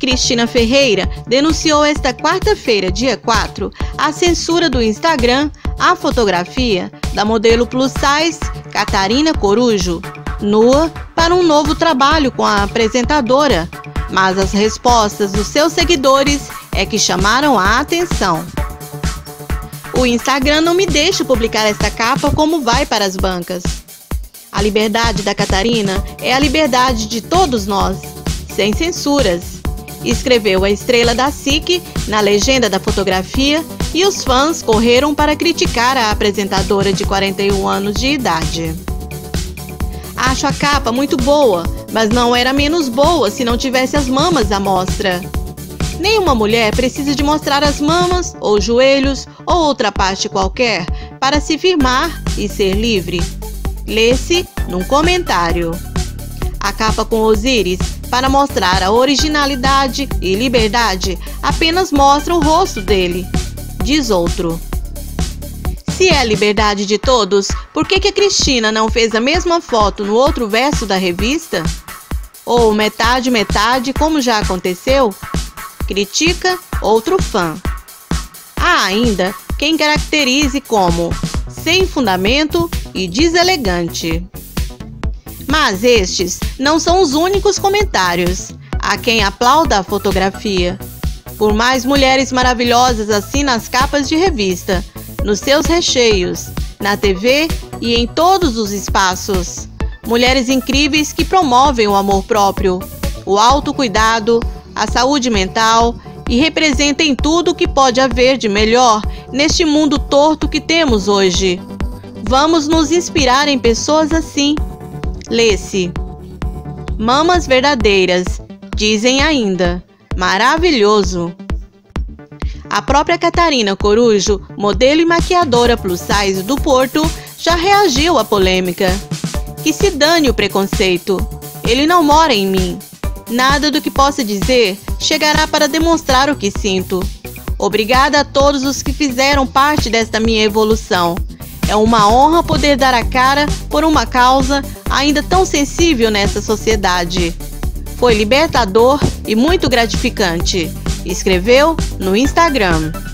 Cristina Ferreira denunciou esta quarta-feira, dia 4, a censura do Instagram à fotografia da modelo plus size Catarina Corujo, nua, para um novo trabalho com a apresentadora, mas as respostas dos seus seguidores é que chamaram a atenção. O Instagram não me deixa publicar esta capa como vai para as bancas. A liberdade da Catarina é a liberdade de todos nós, sem censuras, escreveu a estrela da SIC na legenda da fotografia, e os fãs correram para criticar a apresentadora de 41 anos de idade. Acho a capa muito boa, mas não era menos boa se não tivesse as mamas à mostra. Nenhuma mulher precisa de mostrar as mamas, ou joelhos, ou outra parte qualquer para se firmar e ser livre. Lê-se num comentário. A capa com Osiris, para mostrar a originalidade e liberdade, apenas mostra o rosto dele, diz outro. Se é liberdade de todos, por que a Cristina não fez a mesma foto no outro verso da revista? Ou metade, como já aconteceu? Critica outro fã. Há ainda quem caracterize como sem fundamento e deselegante. Mas estes não são os únicos comentários. Há quem aplauda a fotografia. Por mais mulheres maravilhosas assim nas capas de revista, nos seus recheios, na TV e em todos os espaços. Mulheres incríveis que promovem o amor próprio, o autocuidado, a saúde mental e representem tudo o que pode haver de melhor neste mundo torto que temos hoje. Vamos nos inspirar em pessoas assim. Lê-se. Mamas verdadeiras, dizem ainda. Maravilhoso! A própria Catarina Corujo, modelo e maquiadora plus size do Porto, já reagiu à polêmica. Que se dane o preconceito. Ele não mora em mim. Nada do que possa dizer chegará para demonstrar o que sinto. Obrigada a todos os que fizeram parte desta minha evolução. É uma honra poder dar a cara por uma causa ainda tão sensível nessa sociedade. Foi libertador e muito gratificante, escreveu no Instagram.